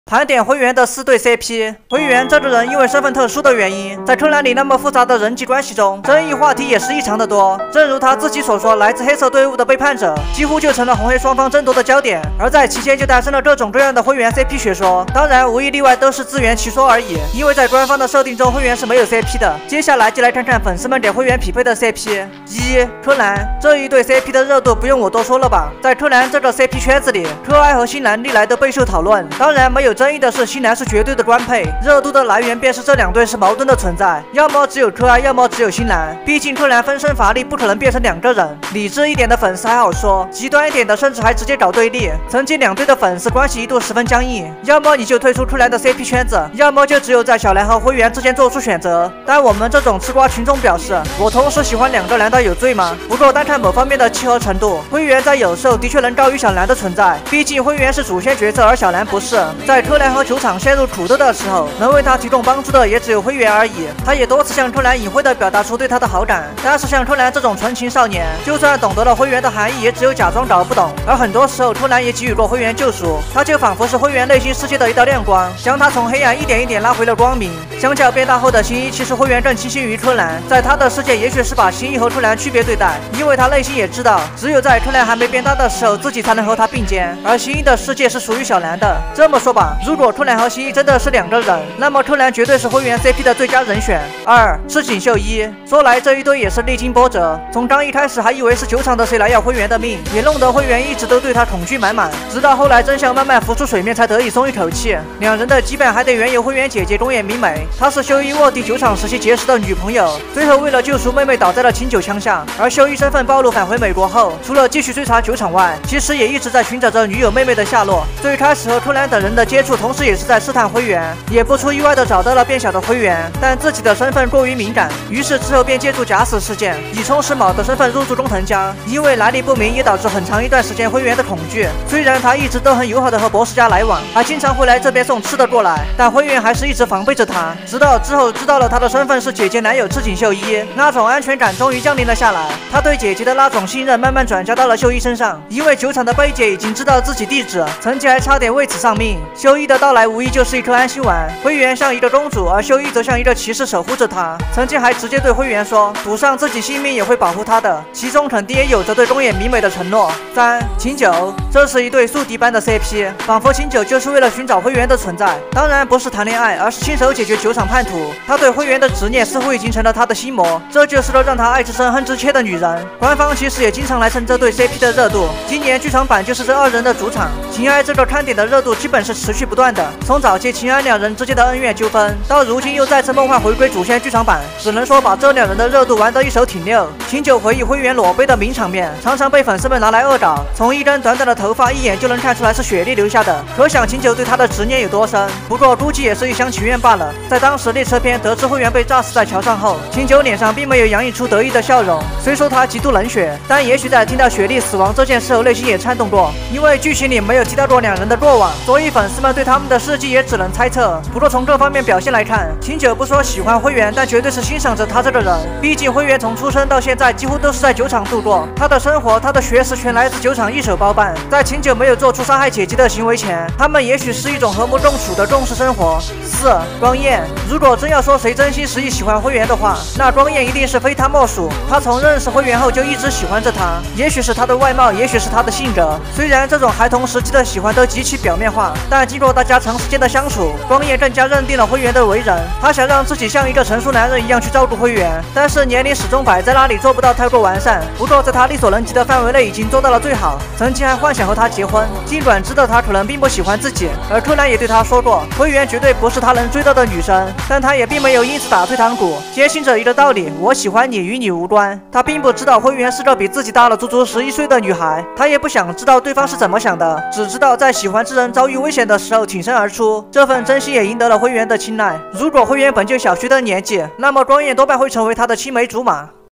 盘点灰原的4对 CP。灰原这个人因为身份特殊的原因，在柯南里那么复杂的人际关系中，争议话题也是异常的多。正如他自己所说，来自黑色队伍的背叛者几乎就成了红黑双方争夺的焦点，而在期间就诞生了各种各样的灰原 CP 学说。当然，无一例外都是自圆其说而已，因为在官方的设定中，灰原是没有 CP 的。接下来就来看看粉丝们给灰原匹配的 CP。1. 柯南，这一对 CP 的热度不用我多说了吧？在柯南这个 CP 圈子里，柯哀和新兰历来都备受讨论。当然，没有争议的是新兰是绝对的官配，热度的来源便是这2对是矛盾的存在，要么只有柯哀，要么只有新兰。毕竟柯南分身乏力，不可能变成2个人。理智一点的粉丝还好说，极端一点的甚至还直接搞对立。曾经2对的粉丝关系一度十分僵硬，要么你就退出柯南的 CP 圈子，要么就只有在小兰和灰原之间做出选择。但我们这种吃瓜群众表示，我同时喜欢2个难道有罪吗？不过单看某方面的契合程度，灰原在有时候的确能高于小兰的存在。毕竟灰原是主线角色，而小兰不是。在柯南和球场陷入苦斗的时候，能为他提供帮助的也只有灰原而已。他也多次向柯南隐晦地表达出对他的好感，但是像柯南这种纯情少年，就算懂得了灰原的含义，也只有假装搞不懂。而很多时候，柯南也给予过灰原救赎，他就仿佛是灰原内心世界的一道亮光，将他从黑暗一点一点拉回了光明。相较变大后的新一，其实灰原更倾心于柯南，在他的世界，也许是把新一和柯南区别对待，因为他内心也知道，只有在柯南还没变大的时候，自己才能和他并肩，而新一的世界是属于小兰的。这么说吧，如果柯南和新一真的是2个人，那么柯南绝对是灰原 CP 的最佳人选。2. 赤井秀一，说来这一对也是历经波折，从刚一开始还以为是球场的谁来要灰原的命，也弄得灰原一直都对他恐惧满满，直到后来真相慢慢浮出水面，才得以松一口气。2人的羁绊还得缘由灰原姐姐宫野明美，她是秀一卧底球场时期结识的女朋友，最后为了救赎妹妹倒在了清酒枪下。而秀一身份暴露返回美国后，除了继续追查球场外，其实也一直在寻找着女友妹妹的下落。最开始和柯南等人的接触，同时也是在试探灰原，也不出意外的找到了变小的灰原，但自己的身份过于敏感，于是之后便借助假死事件，以充实卯的身份入住工藤家。因为来历不明，也导致很长一段时间灰原的恐惧。虽然他一直都很友好的和博士家来往，还经常会来这边送吃的过来，但灰原还是一直防备着他。直到之后知道了他的身份是姐姐男友赤井秀一，那种安全感终于降临了下来。他对姐姐的那种信任慢慢转嫁到了秀一身上，因为球场的贝姐已经知道自己地址，曾经还差点为此丧命。秀一的到来无疑就是一颗安心丸，灰原像一个公主，而秀一则像一个骑士守护着她。曾经还直接对灰原说，赌上自己性命也会保护她的，其中肯定也有着对宫野明美的承诺。3. 晴久，这是一对宿敌般的 CP， 仿佛晴久就是为了寻找灰原的存在，当然不是谈恋爱，而是亲手解决球场叛徒。他对灰原的执念似乎已经成了他的心魔，这就是个让他爱之深恨之切的女人。官方其实也经常来蹭这对 CP 的热度，今年剧场版就是这2人的主场。情爱这个看点的热度基本是持续不断的，从早期情爱2人之间的恩怨纠纷，到如今又再次梦幻回归主线剧场版，只能说把这2人的热度玩得一手挺溜。晴久回忆灰原裸背的名场面，常常被粉丝们拿来恶搞，从一根短短的头发一眼就能看出来是雪莉留下的，可想晴久对他的执念有多深。不过估计也是一厢情愿罢了。在当时列车篇得知灰原被炸死在桥上后，晴久脸上并没有洋溢出得意的笑容，虽说他极度冷血，但也许在听到雪莉死亡这件事后内心也颤动过。因为剧情里没有提到过2人的过往，所以粉丝们对他们的事迹也只能猜测。不过从各方面表现来看，晴久不说喜欢灰原，但绝对是欣赏着他这个人。毕竟灰原从出生到现在几乎都是在酒厂度过，他的生活他的学识全来自酒厂一手包办。在晴久没有做出伤害姐姐的行为前，他们也许是一种和睦共处的共识生活。4. 光彦，如果真要说谁真心实意喜欢灰原的话，那光彦一定是非他莫属。他从认识灰原后就一直喜欢着他，也许是他的外貌，也许是他的性格。虽然这种孩童时期的喜欢都极其表面化，但经过大家长时间的相处，光彦更加认定了灰原的为人。他想让自己像一个成熟男人一样去照顾灰原，但是年龄始终摆在那里，做不到太过完善。不过在他力所能及的范围内已经做到了最好。曾经还幻想和他结婚，尽管知道他可能并不喜欢自己，而柯南也对他说过，灰原绝对不是他能追到的女生，但他也并没有因此打退堂鼓，坚信着一个道理，我喜欢你与你无关。他并不知道灰原是个比自己大了足足11岁的女孩，他也不想知道对方是怎么想的，只知道在喜欢之人遭遇危险的时候挺身而出，这份真心也赢得了灰原的青睐。如果灰原本就小学的年纪，那么光彦多半会成为他的青梅竹马。